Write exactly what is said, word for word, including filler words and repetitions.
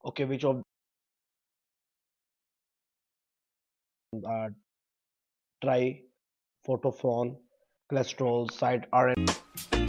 Okay, which of uh, tryptophan, cholesterol, side R N A.